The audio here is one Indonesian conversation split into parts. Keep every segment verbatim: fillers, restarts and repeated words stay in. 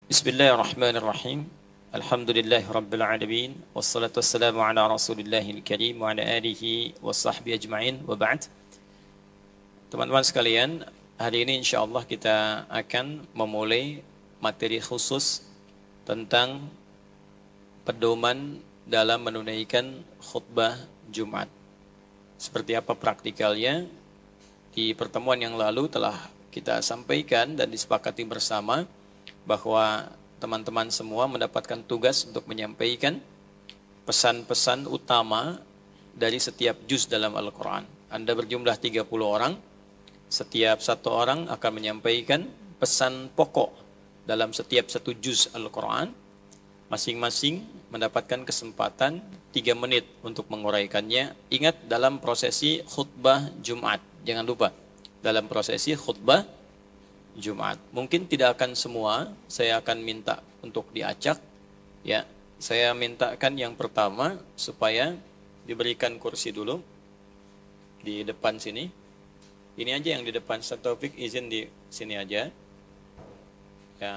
Bismillahirrahmanirrahim. Alhamdulillahi rabbil alamin. Wassalatu wassalamu ala rasulillahil karim wa ala alihi wa sahbihi ajma'in wa ba'd. Teman-teman sekalian, hari ini insyaallah kita akan memulai materi khusus tentang pedoman dalam menunaikan khutbah Jumat. Seperti apa praktikalnya? Di pertemuan yang lalu telah kita sampaikan dan disepakati bersama bahwa teman-teman semua mendapatkan tugas untuk menyampaikan pesan-pesan utama dari setiap juz dalam Al-Quran. Anda berjumlah tiga puluh orang, setiap satu orang akan menyampaikan pesan pokok dalam setiap satu juz Al-Quran. Masing-masing mendapatkan kesempatan tiga menit untuk menguraikannya. Ingat, dalam prosesi khutbah Jumat. Jangan lupa, dalam prosesi khutbah Jumat. Mungkin tidak akan semua, saya akan minta untuk diacak. Ya, saya mintakan yang pertama supaya diberikan kursi dulu di depan sini. Ini aja yang di depan. Ustaz Taufik izin di sini aja. Ya.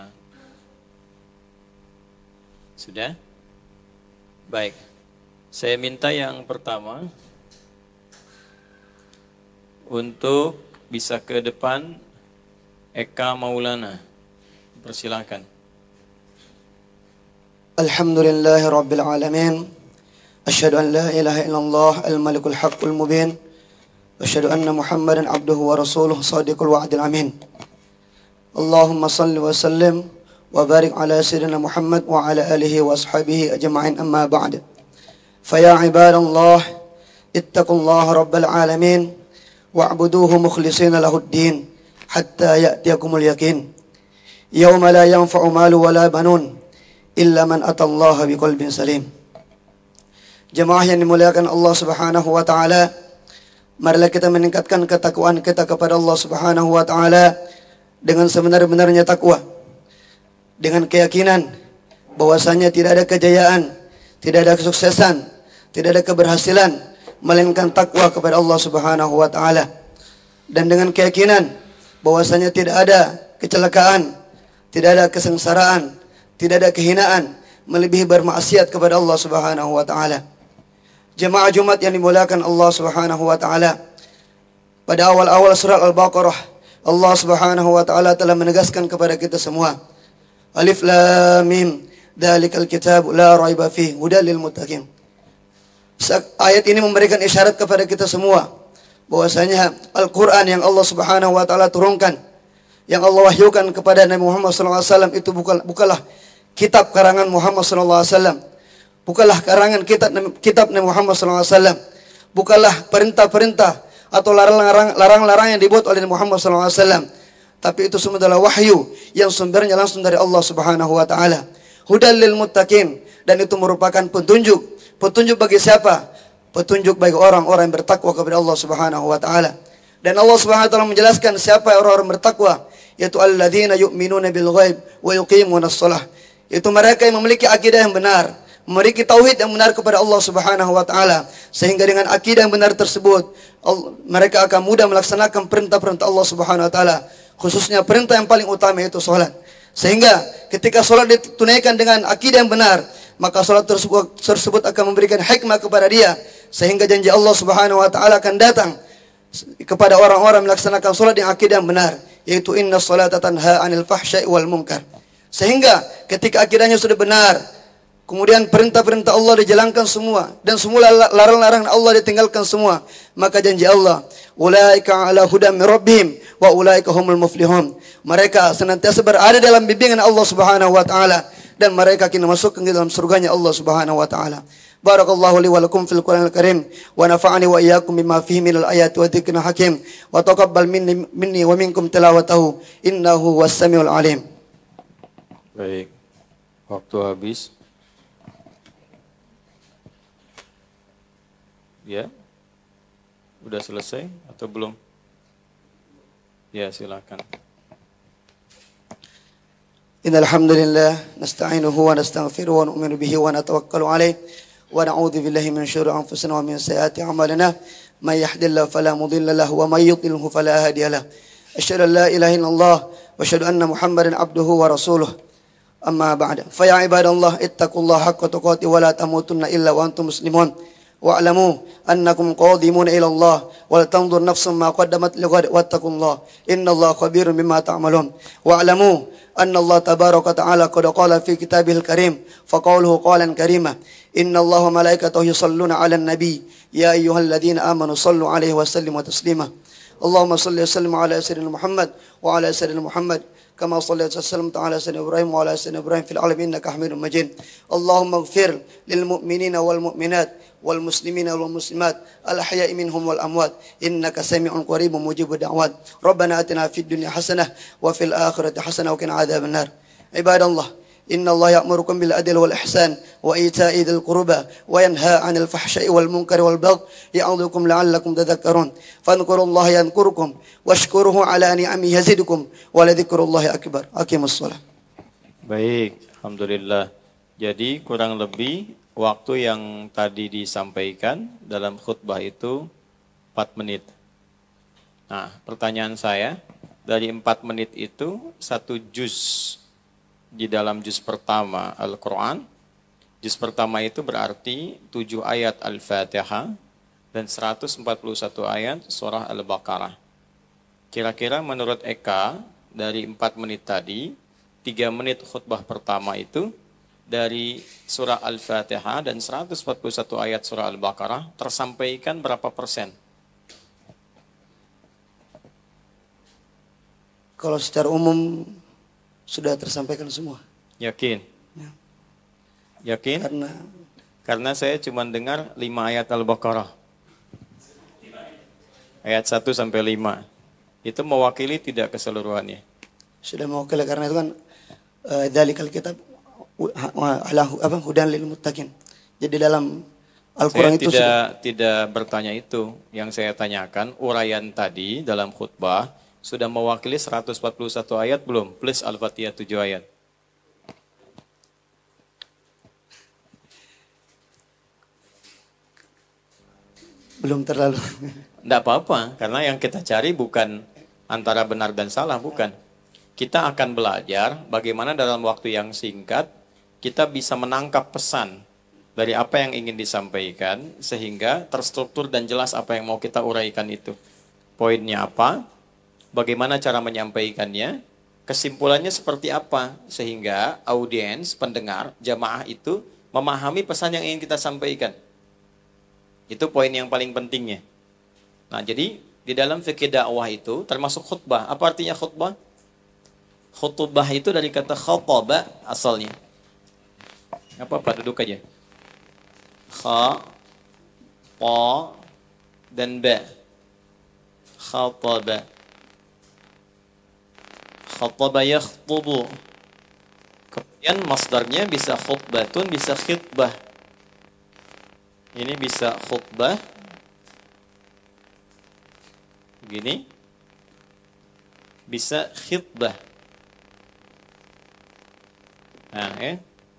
Sudah? Baik. Saya minta yang pertama untuk bisa ke depan. Eka Maulana, persilakan. Alhamdulillahi Rabbil Alamin. Asyhadu an la ilaha illallah al-malikul haqqul mubin. Asyhadu anna Muhammadan abduhu wa rasuluh sadiqul wa'dil amin. Allahumma salli wa sallim wa barik ala sayyidina Muhammad wa ala alihi wa ashabihi ajma'in, amma ba'd. Faya ibadallah, ittaqullaha rabbal alamin wa'buduhu mukhlishina lahud-din hatta ya'tiyakumul yakin. Yawma la yanfa'u malu wala banun illa man atallaha biqalbin salim. Jemaah yang dimuliakan Allah Subhanahu wa taala, marilah kita meningkatkan ketakwaan kita kepada Allah Subhanahu wa taala dengan sebenar-benarnya takwa, dengan keyakinan bahwasanya tidak ada kejayaan, tidak ada kesuksesan, tidak ada keberhasilan melainkan takwa kepada Allah Subhanahu wa taala, dan dengan keyakinan bahwasanya tidak ada kecelakaan, tidak ada kesengsaraan, tidak ada kehinaan melebihi bermaksiat kepada Allah Subhanahu wa taala. Jemaah Jumat yang dimuliakan Allah Subhanahu wa taala, pada awal-awal surat Al-Baqarah Allah Subhanahu wa taala telah menegaskan kepada kita semua, Alif Lam Mim, dzalikal kitab la raiba fihi hudal lil muttaqin. Ayat ini memberikan isyarat kepada kita semua bahwasanya Al-Quran yang Allah Subhanahu wa taala turunkan, yang Allah wahyukan kepada Nabi Muhammad sallallahu alaihi wasallam itu bukan, bukanlah kitab karangan Muhammad sallallahu alaihi wasallam, bukanlah karangan kitab kitab Nabi Muhammad sallallahu alaihi wasallam, bukanlah perintah-perintah atau larang-larang yang dibuat oleh Nabi Muhammad sallallahu alaihi wasallam, tapi itu semua adalah wahyu yang sumbernya langsung dari Allah Subhanahu wa taala. Hudal lil muttaqin, dan itu merupakan petunjuk. Petunjuk bagi siapa? Petunjuk bagi orang-orang yang bertakwa kepada Allah Subhanahu wa taala. Dan Allah Subhanahu wa taala menjelaskan siapa orang-orang bertakwa, yaitu alladzina yu'minuna bil ghaib wa yuqimunas shalah. Itu mereka yang memiliki akidah yang benar, memiliki tauhid yang benar kepada Allah Subhanahu wa taala, sehingga dengan akidah yang benar tersebut mereka akan mudah melaksanakan perintah-perintah Allah Subhanahu wa taala, khususnya perintah yang paling utama yaitu salat. Sehingga ketika salat ditunaikan dengan akidah yang benar, maka salat tersebut, tersebut akan memberikan hikmah kepada dia, sehingga janji Allah Subhanahu wa taala akan datang kepada orang-orang melaksanakan salat yang akidah yang benar, yaitu inna salata tanha 'anil fahsya'i wal munkar. Sehingga ketika akidahnya sudah benar, kemudian perintah-perintah Allah dijalankan semua dan semua larang-larang Allah ditinggalkan semua, maka janji Allah, ulaika 'ala hudam min rabbihim wa ulaika humul muflihun. Mereka senantiasa berada dalam bimbingan Allah Subhanahu wa taala dan mereka akan masuk ke dalam surganya Allah Subhanahu wa taala. Barakallahu li wa lakum fil Qur'anil Karim wa nafa'ani wa iyyakum bima fihi minal ayati wa dzikril hakim wa taqabbal minni minni wa minkum tilawatahu innahu huwas samiul alim. Baik. Waktu habis. Ya. Udah selesai atau belum? Ya, silakan. Innal hamdalillah nasta'inuhu wa nastaghfiruhu wa nu'minu bihi wa natawakkalu alayh wa na'udzu billahi min syururi anfusina wa min sayyiati a'malina may yahdihillahu fala mudilla lahu wa may yudlilhu fala hadiya lahu. Asyhadu an la ilaha illallah wa asyhadu anna Muhammadan abduhu wa rasuluh. أما بعد فيا عباد الله اتقوا الله حق تقاته ولا تموتن إلا وأنتم مسلمون واعلموا أنكم قادمون إلى الله ولتنظر نفس ما قدمت لغد واتقوا الله إن الله خبير بما تعملون واعلموا أن الله تبارك وتعالى قد قال في كتابه الكريم فقوله قولا كريما إن الله وملائكته يصلون على النبي يا أيها الذين آمنوا صلوا عليه وسلموا تسليما اللهم صل وسلم على سيدنا محمد وعلى سيدنا محمد كما صليت وسلمت على سيدنا إبراهيم وعلى سيدنا إبراهيم في العالمين إنك حميد مجيد اللهم اغفر للمؤمنين والمؤمنات والمسلمين والمسلمات الأحياء منهم والأموات إنك سميع قريب مجيب الدعوات ربنا آتنا في الدنيا حسنة وفي الآخرة حسنة وقنا عذاب النار عباد الله إن الله يأمركم بالعدل والإحسان وإيتاء ذي القربى وينهى عن الفحشاء والمنكر والبغي يعظكم لعلكم تذكرون فاذكروا الله يذكركم واشكروه على نعمه يزدكم ولذكر الله أكبر أقيموا الصلاة. Baik, alhamdulillah. Jadi kurang lebih waktu yang tadi disampaikan dalam khutbah itu empat menit. Nah, pertanyaan saya, dari empat menit itu satu juz di dalam juz pertama Al-Quran. Juz pertama itu berarti tujuh ayat Al-Fatihah dan seratus empat puluh satu ayat surah Al-Baqarah. Kira-kira menurut Eka, dari empat menit tadi, tiga menit khutbah pertama itu dari surah Al-Fatihah dan seratus empat puluh satu ayat surah Al-Baqarah tersampaikan berapa persen? Kalau secara umum sudah tersampaikan semua. Yakin? Ya. Yakin? Karena Karena saya cuma dengar lima ayat Al-Baqarah. Ayat satu sampai lima. Itu mewakili tidak keseluruhannya? sudah mewakili karena itu kan dzalikal kitab ala apa hudan lil muttaqin. Jadi dalam Al-Qur'an itu tidak sudah... tidak bertanya itu. Yang saya tanyakan uraian tadi dalam khutbah sudah mewakili seratus empat puluh satu ayat belum? Plus Al-Fatihah tujuh ayat. Belum terlalu. Tidak apa-apa, karena yang kita cari bukan antara benar dan salah, bukan. Kita akan belajar bagaimana dalam waktu yang singkat kita bisa menangkap pesan dari apa yang ingin disampaikan sehingga terstruktur dan jelas apa yang mau kita uraikan itu. Poinnya apa? Bagaimana cara menyampaikannya, kesimpulannya seperti apa, sehingga audiens, pendengar, jamaah itu memahami pesan yang ingin kita sampaikan. Itu poin yang paling pentingnya. Nah, jadi di dalam fikih dakwah itu termasuk khutbah. Apa artinya khutbah? Khutbah itu dari kata khataba asalnya. Apa-apa, duduk aja. Kha, ta, dan ba. Khataba. Khataba yakhtubu. Kemudian masdarnya bisa khutbatun, bisa khitbah. Ini bisa khutbah. Begini. Bisa khitbah. Nah, ya.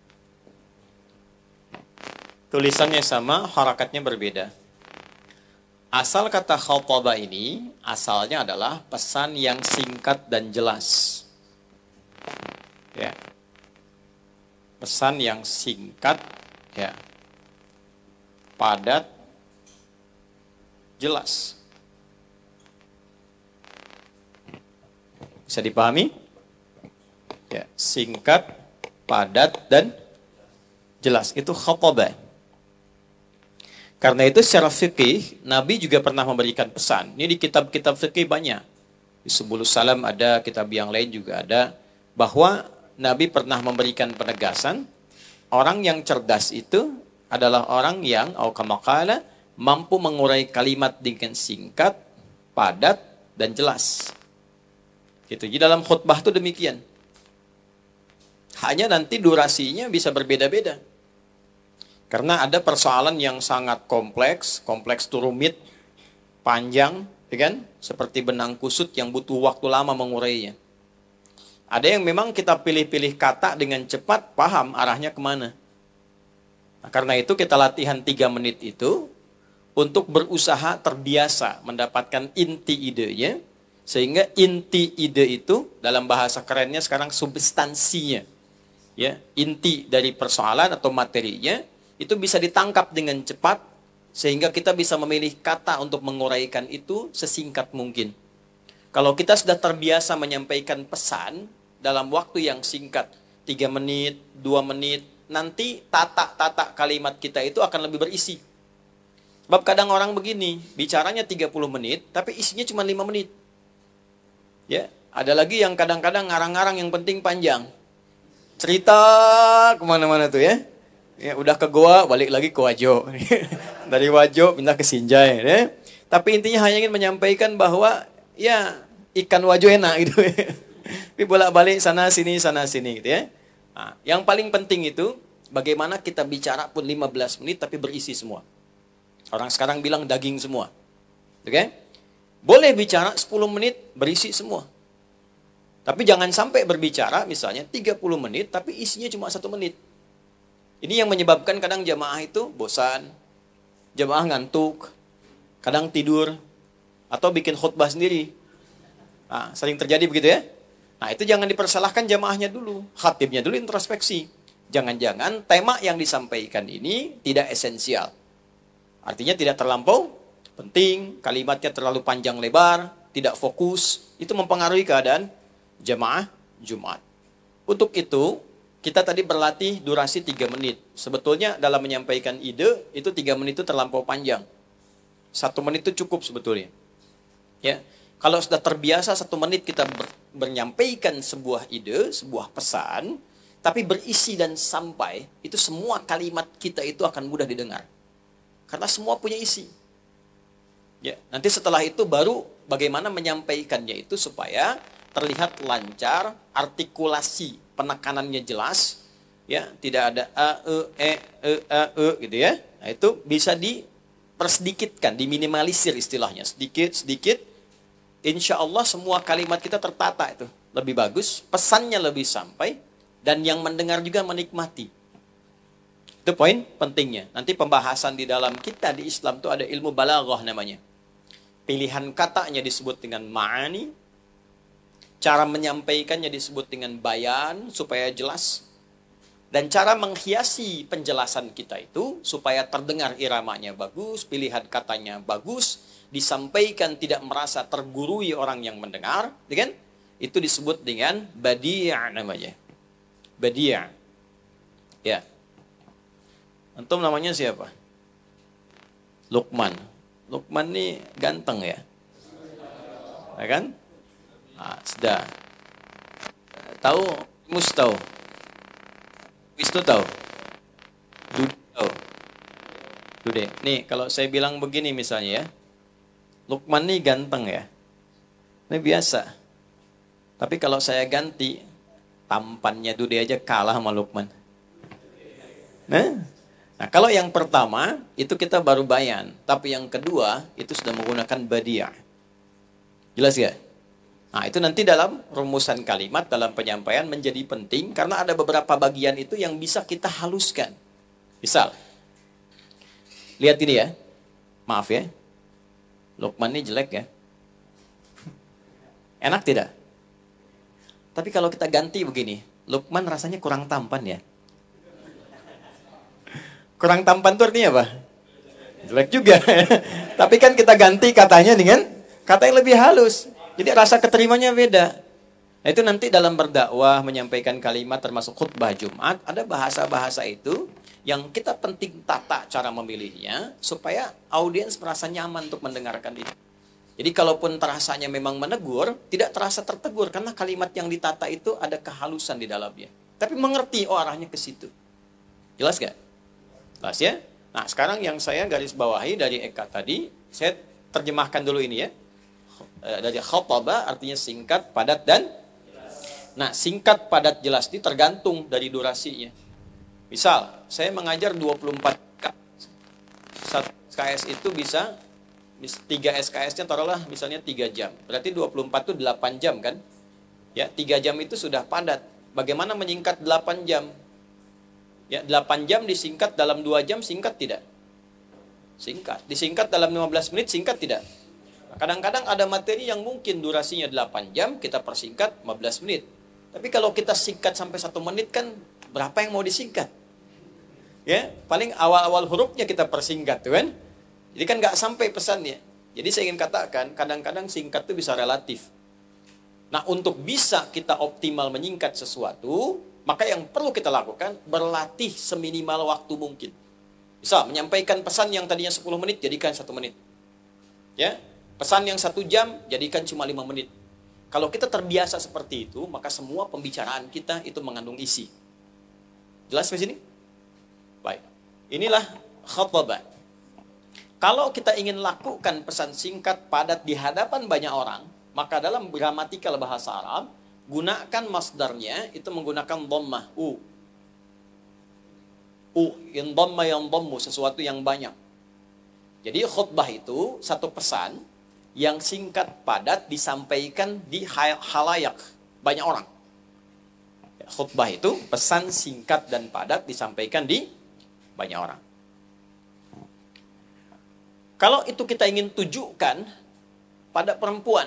Tulisannya sama, harakatnya berbeda. Asal kata khataba ini, asalnya adalah pesan yang singkat dan jelas. Ya. Pesan yang singkat, ya. Padat, jelas. Bisa dipahami? Ya, singkat, padat, dan jelas. Itu khataba. Karena itu secara fikih, Nabi juga pernah memberikan pesan. Ini di kitab-kitab fikih banyak. Di Subulus Salam ada, kitab yang lain juga ada. Bahwa Nabi pernah memberikan penegasan, orang yang cerdas itu adalah orang yang, au kama qala, mampu mengurai kalimat dengan singkat, padat, dan jelas. Gitu. Jadi dalam khutbah itu demikian. Hanya nanti durasinya bisa berbeda-beda. Karena ada persoalan yang sangat kompleks, kompleks itu rumit, panjang, ya kan? Seperti benang kusut yang butuh waktu lama mengurainya. Ada yang memang kita pilih-pilih kata dengan cepat, paham arahnya kemana. Nah, karena itu kita latihan tiga menit itu untuk berusaha terbiasa mendapatkan inti idenya, sehingga inti ide itu dalam bahasa kerennya sekarang substansinya. ya, inti dari persoalan atau materinya itu bisa ditangkap dengan cepat sehingga kita bisa memilih kata untuk menguraikan itu sesingkat mungkin. Kalau kita sudah terbiasa menyampaikan pesan dalam waktu yang singkat, tiga menit, dua menit, nanti tata-tata kalimat kita itu akan lebih berisi. Sebab kadang orang begini, bicaranya tiga puluh menit, tapi isinya cuma lima menit. Ya, ada lagi yang kadang-kadang ngarang-ngarang yang penting panjang. Cerita kemana-mana tuh ya. Ya, udah ke Goa, balik lagi ke Wajo. Dari Wajo pindah ke Sinjai. Ya. Tapi intinya hanya ingin menyampaikan bahwa ya ikan Wajo enak gitu. Tapi bolak-balik sana sini sana sini gitu ya. Nah, yang paling penting itu bagaimana kita bicara pun lima belas menit tapi berisi semua. Orang sekarang bilang daging semua. Oke? Okay? Boleh bicara sepuluh menit berisi semua. Tapi jangan sampai berbicara misalnya tiga puluh menit tapi isinya cuma satu menit. Ini yang menyebabkan kadang jamaah itu bosan, jamaah ngantuk, kadang tidur, atau bikin khutbah sendiri. Nah, sering terjadi begitu ya. Nah, itu jangan dipersalahkan jamaahnya dulu. Khatibnya dulu introspeksi. Jangan-jangan tema yang disampaikan ini tidak esensial. Artinya tidak terlampau penting, kalimatnya terlalu panjang lebar, tidak fokus. Itu mempengaruhi keadaan jamaah Jumat. Untuk itu, kita tadi berlatih durasi tiga menit. Sebetulnya dalam menyampaikan ide, itu tiga menit itu terlampau panjang. Satu menit itu cukup sebetulnya. Ya. Kalau sudah terbiasa satu menit kita ber, menyampaikan sebuah ide, sebuah pesan, tapi berisi dan sampai, itu semua kalimat kita itu akan mudah didengar. Karena semua punya isi. Ya, nanti setelah itu baru bagaimana menyampaikannya itu supaya terlihat lancar, artikulasi penekanannya jelas, ya, tidak ada a e e e a e gitu ya. Nah, itu bisa dipersedikitkan, diminimalisir istilahnya, sedikit sedikit. Insya Allah semua kalimat kita tertata itu lebih bagus, pesannya lebih sampai, dan yang mendengar juga menikmati. Itu poin pentingnya. Nanti pembahasan di dalam kita di Islam itu ada ilmu balaghah namanya. Pilihan katanya disebut dengan ma'ani, cara menyampaikannya disebut dengan bayan supaya jelas, dan cara menghiasi penjelasan kita itu supaya terdengar iramanya bagus, pilihan katanya bagus, disampaikan tidak merasa tergurui orang yang mendengar, kan? Itu disebut dengan badi' namanya. Badi'. Ya. Antum namanya siapa? Luqman. Luqman nih ganteng ya? Ya kan? Nah, sudah. Tahu Mus tahu? Wisnu tahu? Dude tahu? Dude. Nih, kalau saya bilang begini misalnya ya. Luqman nih ganteng ya. Ini biasa. Tapi kalau saya ganti, tampannya Dude aja kalah sama Luqman. Nah, nah kalau yang pertama, itu kita baru bayan. Tapi yang kedua, itu sudah menggunakan badiah. Jelas ya? Nah, itu nanti dalam rumusan kalimat, dalam penyampaian menjadi penting. Karena ada beberapa bagian itu yang bisa kita haluskan. Misal, lihat ini ya. Maaf ya. Luqman ini jelek ya. Enak tidak? Tapi kalau kita ganti begini, Luqman rasanya kurang tampan ya. Kurang tampan itu artinya apa? Jelek juga. Tapi kan kita ganti katanya dengan kata yang lebih halus. Jadi rasa keterimanya beda. Nah, itu nanti dalam berdakwah, menyampaikan kalimat termasuk khutbah Jumat, ada bahasa-bahasa itu yang kita penting tata cara memilihnya supaya audiens merasa nyaman untuk mendengarkan itu. Jadi kalaupun terasanya memang menegur, tidak terasa tertegur karena kalimat yang ditata itu ada kehalusan di dalamnya. Tapi mengerti, oh arahnya ke situ. Jelas gak? Jelas ya? Nah, sekarang yang saya garis bawahi dari Eka tadi, saya terjemahkan dulu ini ya. Dari khataba artinya singkat, padat, dan nah, singkat, padat, jelas ini tergantung dari durasinya. Misal, saya mengajar dua puluh empat K. Satu S K S itu bisa, tiga S K S-nya taruhlah misalnya tiga jam. Berarti dua puluh empat itu delapan jam kan? Ya, tiga jam itu sudah padat. Bagaimana menyingkat delapan jam? Ya, delapan jam disingkat dalam dua jam, singkat tidak? Singkat. Disingkat dalam lima belas menit, singkat tidak? Kadang-kadang ada materi yang mungkin durasinya delapan jam, kita persingkat lima belas menit. Tapi kalau kita singkat sampai satu menit kan berapa yang mau disingkat? Ya, paling awal-awal hurufnya kita persingkat tuh kan. Jadi kan nggak sampai pesannya. Jadi saya ingin katakan, kadang-kadang singkat itu bisa relatif. Nah, untuk bisa kita optimal menyingkat sesuatu, maka yang perlu kita lakukan, berlatih seminimal waktu mungkin. Bisa menyampaikan pesan yang tadinya sepuluh menit, jadikan satu menit. Ya, pesan yang satu jam, jadikan cuma lima menit. Kalau kita terbiasa seperti itu, maka semua pembicaraan kita itu mengandung isi. Jelas di sini? Baik. Inilah khutbah. Kalau kita ingin lakukan pesan singkat padat di hadapan banyak orang, maka dalam gramatikal bahasa Arab, gunakan masdarnya itu menggunakan dhammah, u. U, yang dhamma yang dhammu, sesuatu yang banyak. Jadi khutbah itu satu pesan yang singkat padat disampaikan di halayak, banyak orang. Khutbah itu pesan singkat dan padat disampaikan di banyak orang. Kalau itu kita ingin tujukan pada perempuan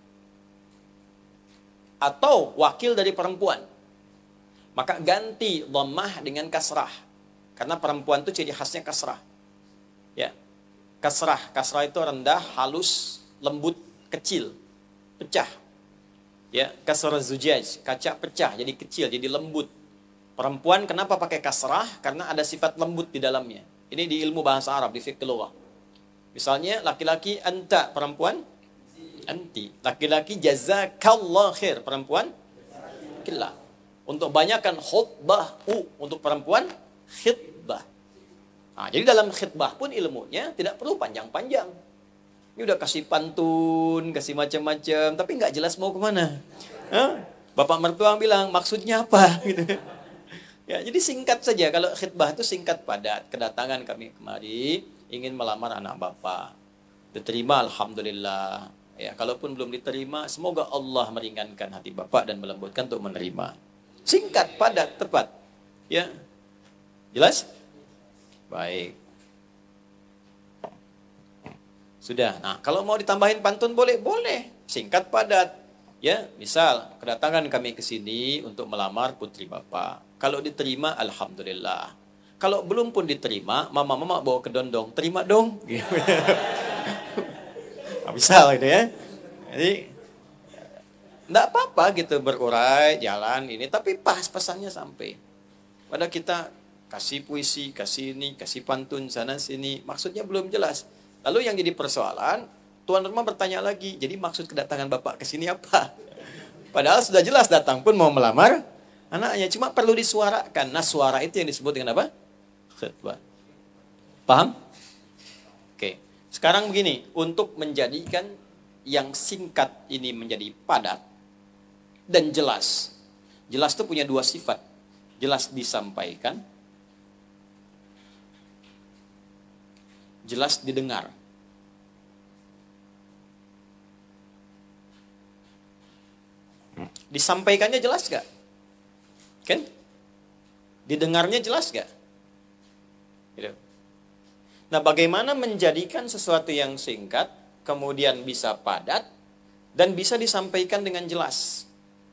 atau wakil dari perempuan, maka ganti dhammah dengan kasrah. Karena perempuan itu ciri khasnya kasrah. Ya. Kasrah, kasrah itu rendah, halus, lembut, kecil, pecah. Ya, kasrah zujaj, kaca pecah, jadi kecil, jadi lembut. Perempuan kenapa pakai kasrah? Karena ada sifat lembut di dalamnya. Ini di ilmu bahasa Arab, di fiqh lughah. Misalnya laki-laki anta, perempuan anti. Laki-laki jazakallah khair, perempuan killa. Untuk banyakkan khutbah u, untuk perempuan khitbah. Nah, jadi dalam khitbah pun ilmunya tidak perlu panjang-panjang. Ini udah kasih pantun, kasih macam-macam, tapi nggak jelas mau kemana. Hah? Bapak mertua bilang maksudnya apa? Gitu. Ya, jadi singkat saja. Kalau khitbah itu singkat padat. Kedatangan kami kemari ingin melamar anak bapak. Diterima, alhamdulillah. Ya, kalaupun belum diterima, semoga Allah meringankan hati bapak dan melembutkan untuk menerima. Singkat, padat, tepat. Ya, jelas? Baik. Sudah. Nah, kalau mau ditambahin pantun boleh, boleh. Singkat, padat. Ya, misal kedatangan kami ke sini untuk melamar putri bapak. Kalau diterima, alhamdulillah. Kalau belum pun diterima, mama-mama bawa ke dondong, terima dong. Misal gitu ya. Jadi enggak apa-apa gitu berurai jalan ini, tapi pas pesannya sampai. Pada kita kasih puisi, kasih ini, kasih pantun sana sini, maksudnya belum jelas. Lalu yang jadi persoalan, tuan rumah bertanya lagi, jadi maksud kedatangan bapak ke sini apa? Padahal sudah jelas datang pun mau melamar anaknya, cuma perlu disuarakan. Nah, suara itu yang disebut dengan apa? Khutbah. Paham? Oke. Sekarang begini, untuk menjadikan yang singkat ini menjadi padat dan jelas. Jelas itu punya dua sifat. Jelas disampaikan, jelas didengar. Disampaikannya jelas gak? Kan? Didengarnya jelas gak? Gitu. Nah, bagaimana menjadikan sesuatu yang singkat, kemudian bisa padat, dan bisa disampaikan dengan jelas?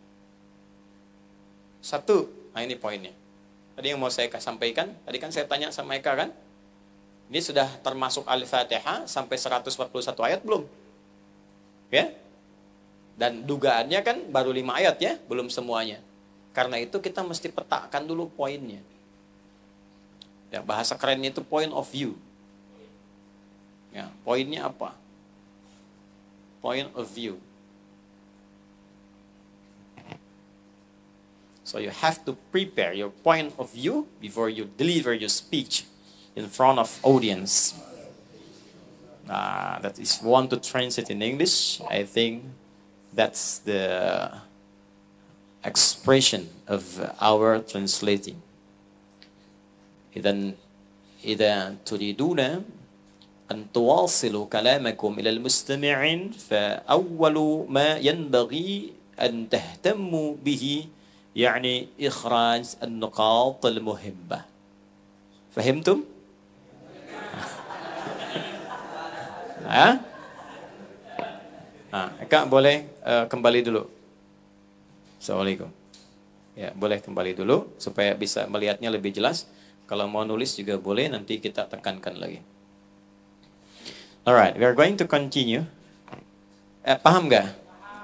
Satu, nah ini poinnya. Tadi yang mau saya sampaikan, tadi kan saya tanya sama Eka kan? Ini sudah termasuk Al-Fatihah sampai seratus empat puluh satu ayat belum? Ya? Dan dugaannya kan baru lima ayat ya, belum semuanya. Karena itu kita mesti petakan dulu poinnya. Ya, bahasa kerennya itu point of view. Ya, poinnya apa? Point of view. So you have to prepare your point of view before you deliver your speech in front of audience. Uh, that is one to translate in English. I think that's the expression of our translating. إذن إذا تريدون أن تواصلوا كلامكم إلى المستمعين فأول ما ينبغي أن تهتموا به يعني إخراج النقاط المهمة. فهمتم؟ Ha? Nah, Kak boleh uh, kembali dulu. Assalamualaikum. Ya, boleh kembali dulu supaya bisa melihatnya lebih jelas. Kalau mau nulis juga boleh, nanti kita tekankan lagi. Alright, we are going to continue. Eh, paham nggak?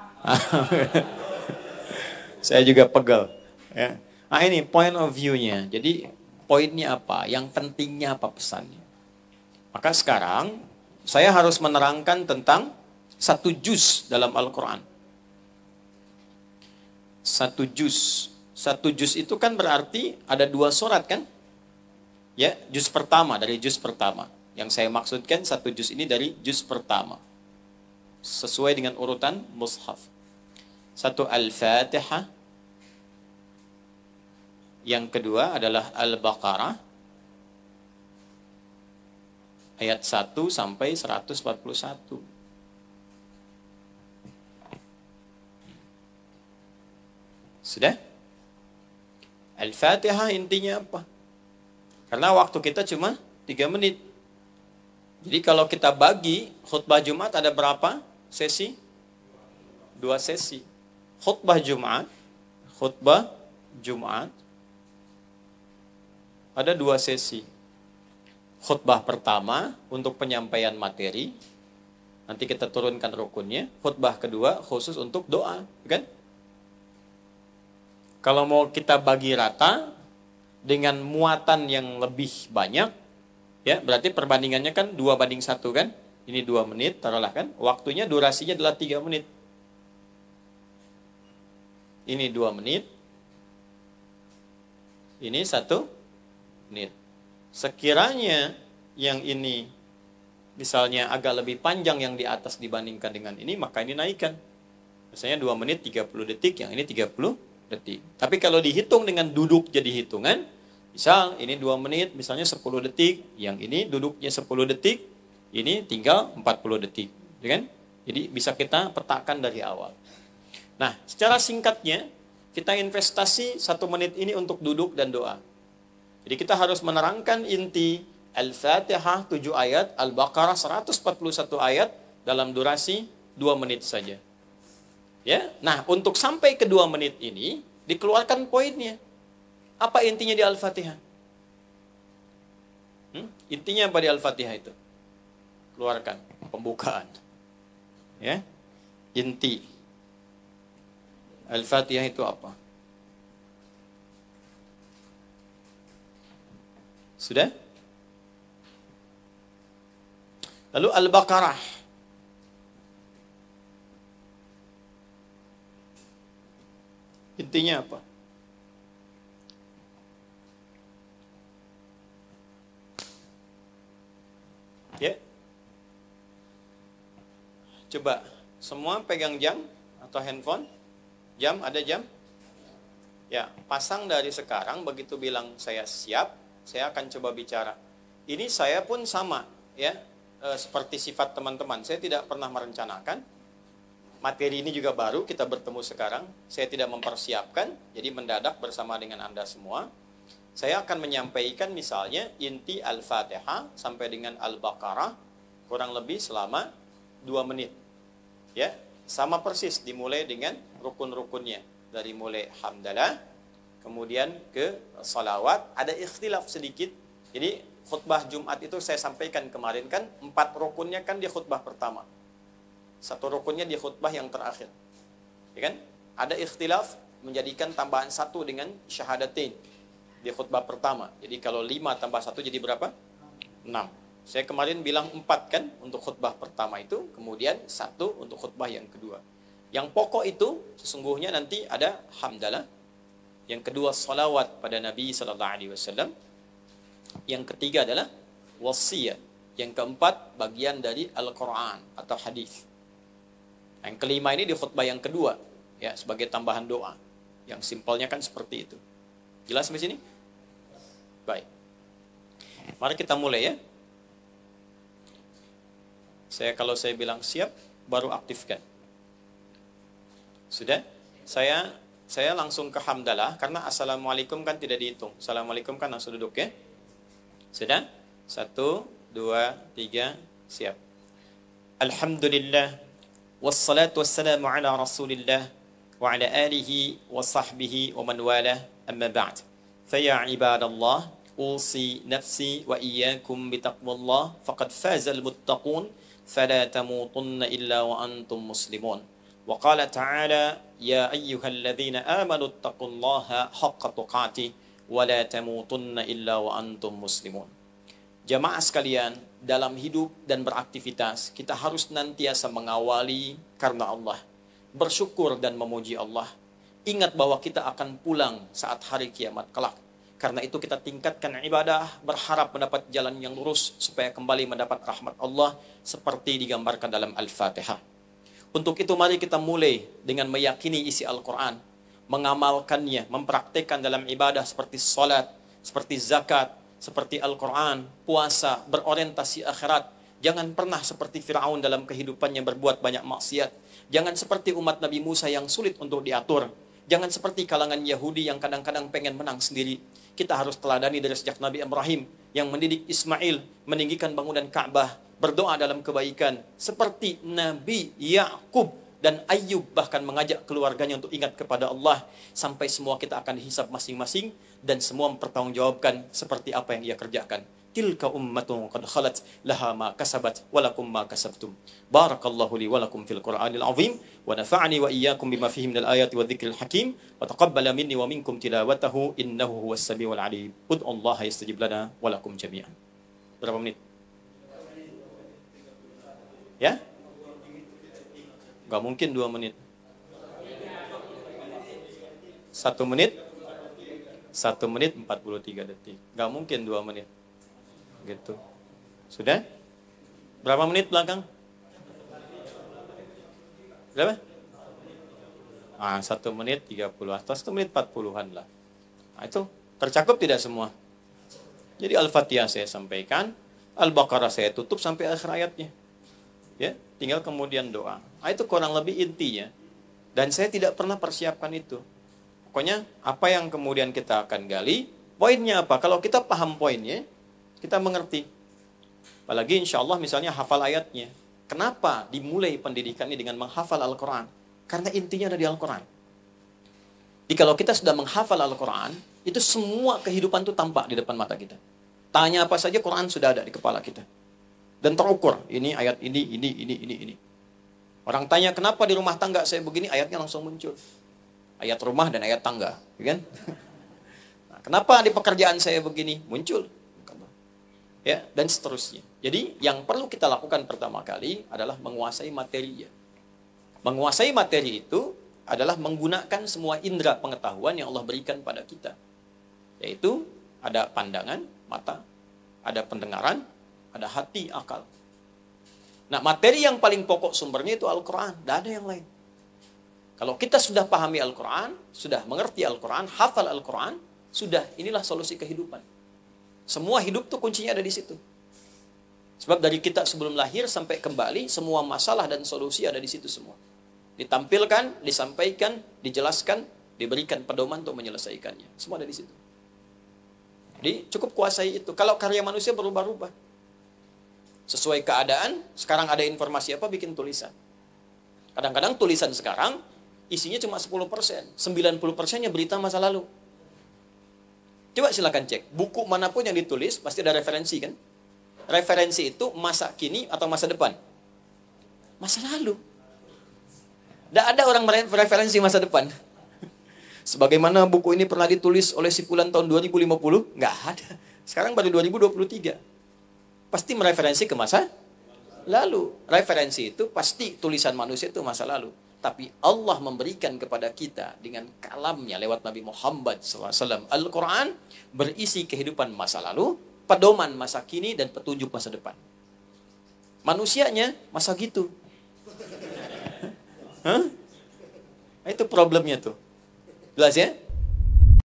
Saya juga pegal. Ya. Nah ini point of view-nya. Jadi poinnya apa? Yang pentingnya apa pesannya? Maka sekarang saya harus menerangkan tentang satu juz dalam Al-Quran. Satu juz. Satu juz itu kan berarti ada dua surat kan? Ya, juz pertama, dari juz pertama. Yang saya maksudkan satu juz ini dari juz pertama. Sesuai dengan urutan mushaf. Satu Al-Fatihah. Yang kedua adalah Al-Baqarah. Ayat satu sampai seratus empat puluh satu. Sudah? Al-Fatihah intinya apa? Karena waktu kita cuma tiga menit. Jadi kalau kita bagi khutbah Jumat ada berapa sesi? Dua sesi. Khutbah Jumat, khutbah Jumat ada dua sesi. Khutbah pertama untuk penyampaian materi. Nanti kita turunkan rukunnya. Khutbah kedua khusus untuk doa, kan? Kalau mau kita bagi rata dengan muatan yang lebih banyak, ya berarti perbandingannya kan dua banding satu kan? Ini dua menit, taruhlah kan? Waktunya durasinya adalah tiga menit. Ini dua menit. Ini satu menit. Sekiranya yang ini misalnya agak lebih panjang yang di atas dibandingkan dengan ini, maka ini naikkan. Misalnya dua menit tiga puluh detik, yang ini tiga puluh detik. Tapi kalau dihitung dengan duduk jadi hitungan, misal ini dua menit, misalnya sepuluh detik, yang ini duduknya sepuluh detik, ini tinggal empat puluh detik, ya kan? Jadi bisa kita petakan dari awal. Nah, secara singkatnya, kita investasi satu menit ini untuk duduk dan doa. Jadi kita harus menerangkan inti Al-Fatihah tujuh ayat, Al-Baqarah seratus empat puluh satu ayat dalam durasi dua menit saja. Ya, nah untuk sampai ke dua menit ini dikeluarkan poinnya. Apa intinya di Al-Fatihah? Hmm? Intinya apa di Al-Fatihah itu? Keluarkan pembukaan. Ya, inti Al-Fatihah itu apa? Sudah? Lalu Al-Baqarah. Intinya apa? Ya. Coba semua pegang jam atau handphone. Jam, ada jam? Ya, pasang dari sekarang, begitu bilang saya siap, saya akan coba bicara. Ini saya pun sama, ya, e, seperti sifat teman-teman. Saya tidak pernah merencanakan. Materi ini juga baru, kita bertemu sekarang. Saya tidak mempersiapkan, jadi mendadak bersama dengan Anda semua. Saya akan menyampaikan misalnya inti Al-Fatihah sampai dengan Al-Baqarah, kurang lebih selama dua menit. Ya, sama persis, dimulai dengan rukun-rukunnya. Dari mulai hamdalah, kemudian ke salawat, ada ikhtilaf sedikit. Jadi khutbah Jumat itu saya sampaikan kemarin kan, empat rukunnya kan di khutbah pertama. Satu rukunnya di khutbah yang terakhir. Ya kan? Ada ikhtilaf menjadikan tambahan satu dengan syahadatain di khutbah pertama. Jadi kalau lima tambah satu jadi berapa? Enam. Saya kemarin bilang empat kan untuk khutbah pertama itu, kemudian satu untuk khutbah yang kedua. Yang pokok itu sesungguhnya nanti ada hamdalah. Yang kedua salawat pada Nabi sallallahu alaihi wasallam. Yang ketiga adalah wasiyah. Yang keempat bagian dari Al-Quran atau hadis. Yang kelima ini di khutbah yang kedua, ya, sebagai tambahan doa. Yang simpelnya kan seperti itu. Jelas sampai sini? Baik. Mari kita mulai ya. Saya kalau saya bilang siap, baru aktifkan. Sudah? Saya saya langsung ke hamdalah karena assalamualaikum kan tidak dihitung. Assalamualaikum kan langsung duduk ya. Sudah? Satu, dua, tiga, siap. Alhamdulillah. Wassalatu wassalamu ala rasulillah wa ala alihi wa sahbihi wa man walah, amma ba'd. Faya ibadallah, usi nafsi wa iyyakum bitaqwallah faqad fazal muttaqun fala tamutunna illa wa antum muslimun. Wa qala ta'ala ya ayyuhalladzina amanu taqullaha haqqa tuqatih wa la tamutunna illa wa antum muslimun. Jamaah sekalian, dalam hidup dan beraktivitas kita harus nantiasa mengawali karena Allah, bersyukur dan memuji Allah. Ingat bahwa kita akan pulang saat hari kiamat kelak. Karena itu kita tingkatkan ibadah, berharap mendapat jalan yang lurus supaya kembali mendapat rahmat Allah seperti digambarkan dalam Al-Fatihah. Untuk itu mari kita mulai dengan meyakini isi Al-Quran, mengamalkannya, mempraktikkan dalam ibadah seperti salat, seperti zakat, seperti Al-Quran, puasa, berorientasi akhirat. Jangan pernah seperti Fir'aun dalam kehidupannya berbuat banyak maksiat. Jangan seperti umat Nabi Musa yang sulit untuk diatur. Jangan seperti kalangan Yahudi yang kadang-kadang pengen menang sendiri. Kita harus teladani dari sejak Nabi Ibrahim yang mendidik Ismail, meninggikan bangunan Ka'bah, berdoa dalam kebaikan. Seperti Nabi Yakub dan Ayub bahkan mengajak keluarganya untuk ingat kepada Allah. Sampai semua kita akan dihisab masing-masing dan semua mempertanggungjawabkan seperti apa yang ia kerjakan. Tilka ummatun qad khalat laha ma kasabat wa lakum ma kasabtum. Barakallahu li wa lakum fil Qur'anil azim wa nafa'ani wa iyyakum bima fihi minal ayati wa dzikril hakim wa taqabbala minni wa minkum tilawatahu innahu huwas samiul alim. Ud'ullaha yastajib lana wa lakum jami'an. Berapa menit? Ya? Enggak mungkin dua menit. Satu menit? Satu menit empat puluh tiga detik. Enggak mungkin dua menit. Gitu. Sudah? Berapa menit belakang? Berapa? Ah, satu menit tiga puluh atau satu menit empat puluhan lah. Nah, itu tercakup tidak semua. Jadi Al-Fatihah saya sampaikan, Al-Baqarah saya tutup sampai akhir ayatnya. Ya, tinggal kemudian doa. Nah, itu kurang lebih intinya. Dan saya tidak pernah persiapkan itu. Pokoknya apa yang kemudian kita akan gali, poinnya apa? Kalau kita paham poinnya, kita mengerti. Apalagi insya Allah misalnya hafal ayatnya. Kenapa dimulai pendidikan ini dengan menghafal Al-Quran? Karena intinya ada di Al-Quran. Jadi kalau kita sudah menghafal Al-Quran, itu semua kehidupan itu tampak di depan mata kita. Tanya apa saja, Quran sudah ada di kepala kita. Dan terukur, ini ayat ini, ini, ini, ini, ini. Orang tanya kenapa di rumah tangga saya begini, ayatnya langsung muncul. Ayat rumah dan ayat tangga. Kan? Nah, kenapa di pekerjaan saya begini, muncul. Ya, dan seterusnya. Jadi yang perlu kita lakukan pertama kali adalah menguasai materinya. Menguasai materi itu adalah menggunakan semua indera pengetahuan yang Allah berikan pada kita. Yaitu ada pandangan, mata, ada pendengaran, ada hati, akal. Nah, materi yang paling pokok sumbernya itu Al-Quran, tidak ada yang lain. Kalau kita sudah pahami Al-Quran, sudah mengerti Al-Quran, hafal Al-Quran, sudah, inilah solusi kehidupan. Semua hidup tuh kuncinya ada di situ. Sebab dari kita sebelum lahir sampai kembali, semua masalah dan solusi ada di situ semua. Ditampilkan, disampaikan, dijelaskan, diberikan pedoman untuk menyelesaikannya. Semua ada di situ. Jadi cukup kuasai itu. Kalau karya manusia berubah-ubah. Sesuai keadaan, sekarang ada informasi apa, bikin tulisan. Kadang-kadang tulisan sekarang, isinya cuma sepuluh persen. sembilan puluh persennya berita masa lalu. Coba silakan cek, buku manapun yang ditulis pasti ada referensi kan? Referensi itu masa kini atau masa depan? Masa lalu. Tidak ada orang referensi masa depan. Sebagaimana buku ini pernah ditulis oleh si fulan tahun dua ribu lima puluh, nggak ada. Sekarang baru dua ribu dua puluh tiga. Pasti mereferensi ke masa lalu. Referensi itu pasti tulisan manusia itu masa lalu. Tapi Allah memberikan kepada kita dengan kalamnya lewat Nabi Muhammad shallallahu alaihi wasallam. Al-Quran berisi kehidupan masa lalu, pedoman masa kini, dan petunjuk masa depan. Manusianya masa gitu. Hah? Itu problemnya tuh. Jelas ya?